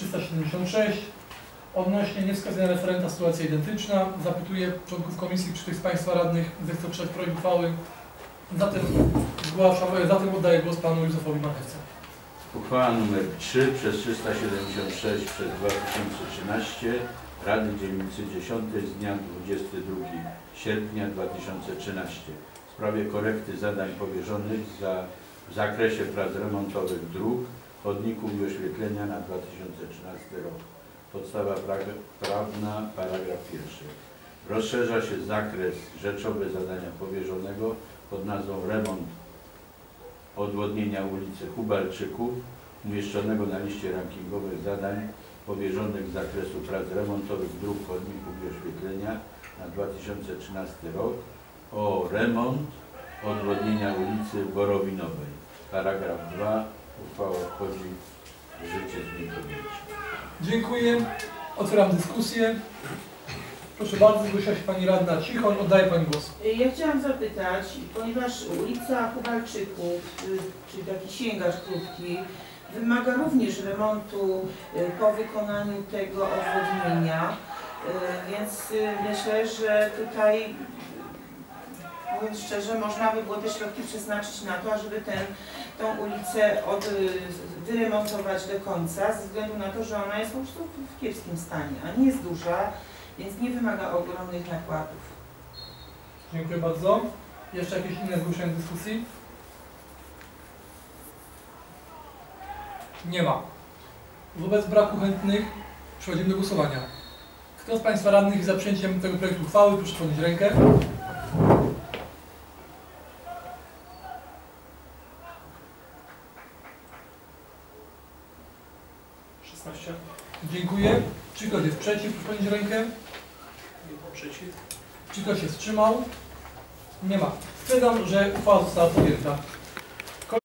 376. Odnośnie niewskazania referenta sytuacja identyczna. Zapytuję członków komisji, czy ktoś z Państwa radnych zechce poprzeć projekt uchwały. Zatem oddaję głos Panu Józefowi Marchewce. Uchwała nr 3 przez 376 przez 2013 Rady Dzielnicy 10 z dnia 22 sierpnia 2013 w sprawie korekty zadań powierzonych w zakresie prac remontowych dróg, chodników i oświetlenia na 2013 rok. Podstawa prawna, paragraf 1. Rozszerza się zakres rzeczowy zadania powierzonego pod nazwą remont odwodnienia ulicy Hubalczyków, umieszczonego na liście rankingowych zadań powierzonych z zakresu prac remontowych dróg, chodników i oświetlenia na 2013 rok o remont odwodnienia ulicy Borowinowej. Paragraf 2. Uchwała wchodzi w życie z dniem podjęcia. Dziękuję. Otwieram dyskusję. Proszę bardzo, zgłosiła się Pani Radna Cichoń. Oddaję Pani głos. Ja chciałam zapytać, ponieważ ulica Hubalczyków, czyli taki sięgarz krótki, wymaga również remontu po wykonaniu tego odwodnienia, więc myślę, że tutaj, mówiąc szczerze, można by było te środki przeznaczyć na to, ażeby tą ulicę wyremontować do końca, ze względu na to, że ona jest po prostu w kiepskim stanie, a nie jest duża, więc nie wymaga ogromnych nakładów. Dziękuję bardzo. Jeszcze jakieś inne zgłoszenia dyskusji? Nie ma. Wobec braku chętnych przechodzimy do głosowania. Kto z Państwa radnych jest za przyjęciem tego projektu uchwały, proszę podnieść rękę. Dziękuję. Czy ktoś jest przeciw? Proszę podnieść rękę. Przeciw. Czy ktoś się wstrzymał? Nie ma. Stwierdzam, że uchwała została podjęta.